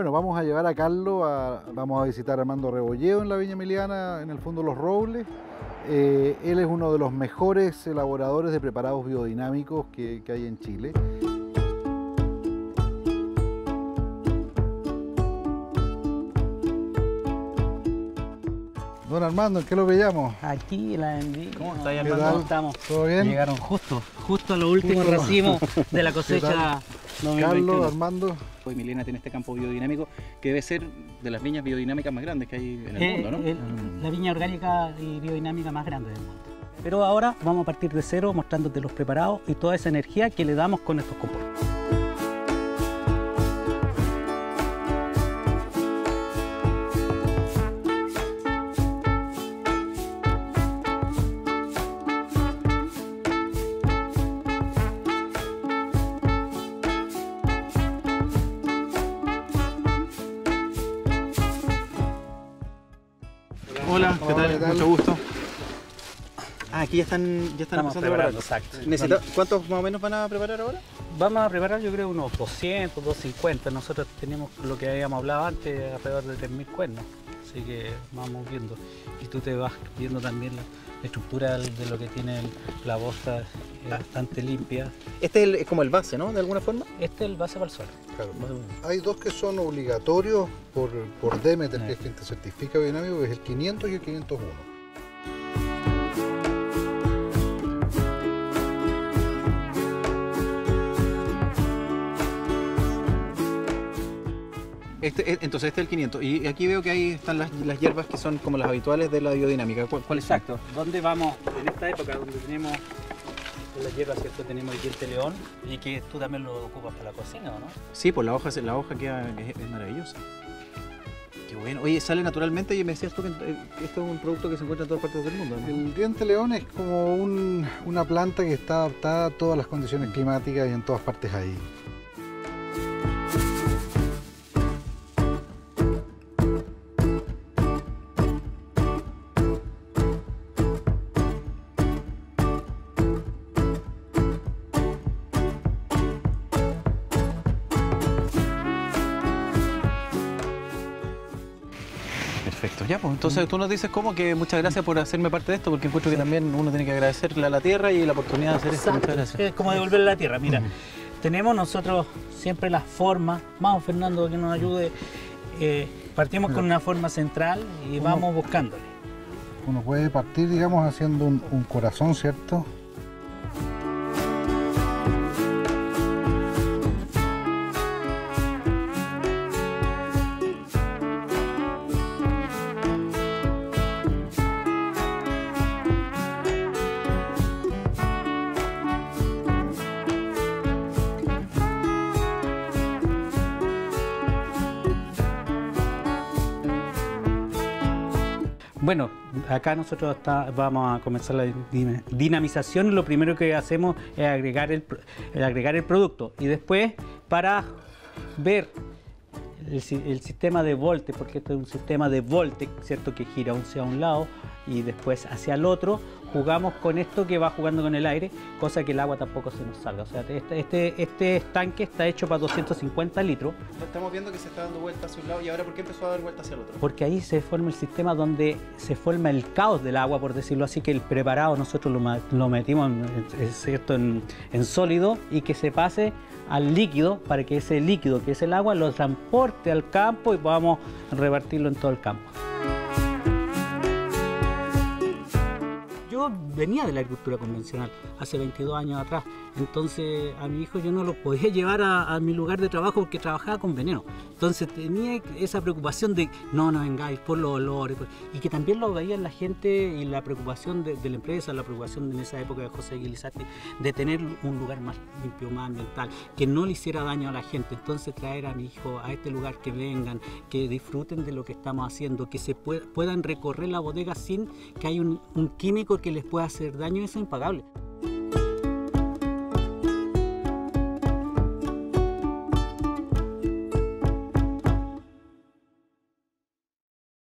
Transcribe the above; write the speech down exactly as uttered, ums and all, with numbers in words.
Bueno, vamos a llevar a Carlos, a, vamos a visitar a Armando Rebolleo en la Viña Emiliana, en el fondo Los Robles. Eh, él es uno de los mejores elaboradores de preparados biodinámicos que, que hay en Chile. Don Armando, ¿en qué lo pillamos? Aquí la vendí. ¿Cómo está, Armando? tal? ¿Cómo estamos? ¿Todo bien? Llegaron justo, justo a los últimos Justo. racimos de la cosecha dos mil veintiuno. Carlos, Armando. Hoy Milena tiene este campo biodinámico que debe ser de las viñas biodinámicas más grandes que hay en el Eh, mundo, ¿no? el- la viña orgánica y biodinámica más grande del mundo. Pero ahora vamos a partir de cero mostrándote los preparados y toda esa energía que le damos con estos compuestos. Hola, ¿qué Hola, tal? ¿qué tal? Mucho gusto. Ah, aquí ya están, ya están Estamos empezando a preparando, preparar. exacto. Necesita- ¿Cuántos más o menos van a preparar ahora? Vamos a preparar yo creo unos doscientos, doscientos cincuenta. Nosotros tenemos lo que habíamos hablado antes, alrededor de tres mil cuernos. Así que vamos viendo. Y tú te vas viendo también la estructura de lo que tiene la bosta, es bastante limpia. Este es, el- es como el base, ¿no? De alguna forma. Este es el base para el suelo. Claro. Hay dos que son obligatorios por, por Demeter, que es quien te certifica biodinámico, que es el quinientos y el quinientos uno. Este, es- entonces este es el quinientos. Y aquí veo que ahí están las, las hierbas que son como las habituales de la biodinámica. ¿Cu- ¿Cuáles son? Exacto. ¿Dónde vamos en esta época donde tenemos la hierba, ¿cierto? Tenemos el diente león y que tú también lo ocupas para la cocina, ¿o no? Sí, pues la hoja, se- la hoja queda, es, es maravillosa. Qué bueno. Oye, sale naturalmente y me decías tú que eh, esto es un producto que se encuentra en todas partes del mundo, ¿no? El diente león es como un- una planta que está adaptada a todas las condiciones climáticas y en todas partes ahí. Perfecto, ya pues entonces tú nos dices cómo que muchas gracias por hacerme parte de esto, porque encuentro que también uno tiene que agradecerle a la tierra y la oportunidad de hacer esto. Muchas gracias. Es como devolverle la tierra. Mira, tenemos nosotros siempre las formas. Vamos, Fernando, que nos ayude. Eh, partimos con una forma central y ¿Cómo? vamos buscándole. Uno puede partir, digamos, haciendo un, un corazón, ¿cierto? Bueno, acá nosotros está- vamos a comenzar la din- dinamización y lo primero que hacemos es agregar el, pro- el agregar el producto y después para ver el, si- el sistema de volte, porque esto es un sistema de volte, ¿cierto? Que gira hacia un lado y después hacia el otro, jugamos con esto que va jugando con el aire, cosa que el agua tampoco se nos salga. O sea, este, este, este estanque está hecho para doscientos cincuenta litros, Estamos viendo que se está dando vuelta hacia un lado y ahora ¿por qué empezó a dar vuelta hacia el otro? porque ahí se forma el sistema donde se forma el caos del agua, por decirlo así, que el preparado nosotros lo, ma- lo metimos en, es cierto, en, en sólido y que se pase al líquido para que ese líquido, que es el agua, lo transporte al campo y podamos repartirlo en todo el campo. Yo venía de la agricultura convencional hace veintidós años atrás, entonces a mi hijo yo no lo podía llevar a, a mi lugar de trabajo porque trabajaba con veneno. Entonces tenía esa preocupación de no, no vengáis por los olores, por- y que también lo veía la gente y la preocupación de, de la empresa, la preocupación en esa época de José Guilizarte, de tener un lugar más limpio, más ambiental, que no le hiciera daño a la gente. Entonces traer a mi hijo a este lugar, que vengan, que disfruten de lo que estamos haciendo, que se pue- puedan recorrer la bodega sin que haya un, un químico que les pueda hacer daño, eso es impagable.